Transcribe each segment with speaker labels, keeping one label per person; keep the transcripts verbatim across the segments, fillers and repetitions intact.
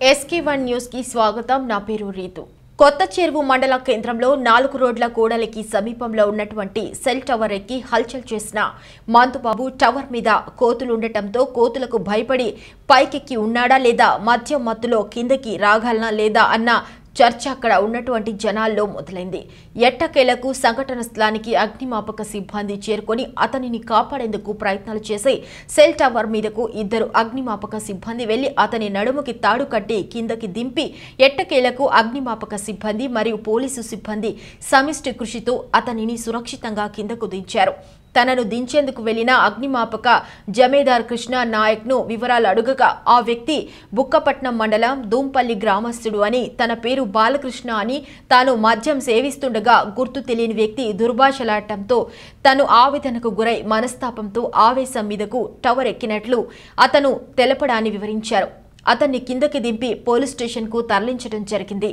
Speaker 1: S K one news కి స్వాగతం. నా పేరు రీతు. కొత్త చెరువు మండల కేంద్రంలో నాలుగు రోడ్ల కూడలికి సమీపంలో ఉన్నటువంటి సెల్ టవర్ ఎక్కి హల్చల్ చేసిన మందుబాబు టవర్ మీద కోతులుండటంతో కోతులకు భయపడి పైకెక్కి ఉన్నాడా లేదా మద్యం మత్తులో కిందకి రాగలనా లేదా అన్న చర్చ అక్కడ ఉన్నటువంటి జనాల్లో మొదలైంది. ఎట్టకేలకు సంఘటన స్థలానికి అగ్నిమాపక సిబ్బంది చేరుకొని అతనిని కాపాడేందుకు ప్రయత్నాలు చేసి సెల్ టవర్ మీదకు ఇద్దరు అగ్నిమాపక సిబ్బంది వెళ్లి అతని నడుముకి తాడు కట్టి కిందకి దింపి ఎట్టకేలకు అగ్నిమాపక సిబ్బంది మరియు పోలీసు సిబ్బంది సమిష్టి కృషితో అతనిని సురక్షితంగా కిందకు దించారు. తనను దించేందుకు వెళ్లిన అగ్నిమాపక జమేదార్ కృష్ణ నాయక్ ను వివరాలు అడుగగా ఆ వ్యక్తి బుక్కపట్నం మండలం దూంపల్లి గ్రామస్తుడు అని, తన పేరు బాలకృష్ణ అని, తాను మద్యం సేవిస్తుండగా గుర్తు తెలియని వ్యక్తి దుర్భాషలాడటంతో తను ఆవేదనకు గురై మనస్తాపంతో ఆవేశం మీదకు టవర్ ఎక్కినట్లు అతను తెలపడాన్ని వివరించారు. అతన్ని కిందకి దింపి పోలీస్ స్టేషన్ కు తరలించడం జరిగింది.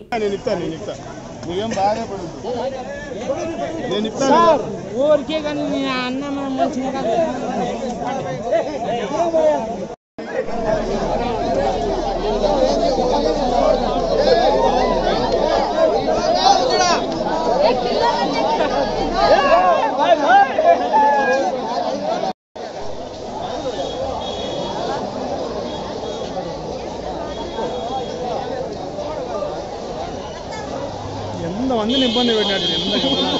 Speaker 2: ఎంత మందిని ఇబ్బంది పెట్టినట్టు